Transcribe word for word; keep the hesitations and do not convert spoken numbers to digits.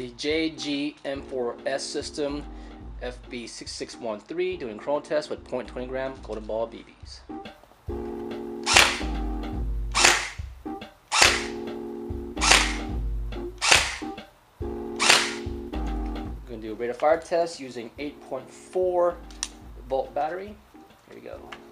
the J G M four S system, F B six six one three, doing chrono test with point twenty gram golden ball B Bs. I'm going to do a rate of fire test using eight point four volt battery. Here we go.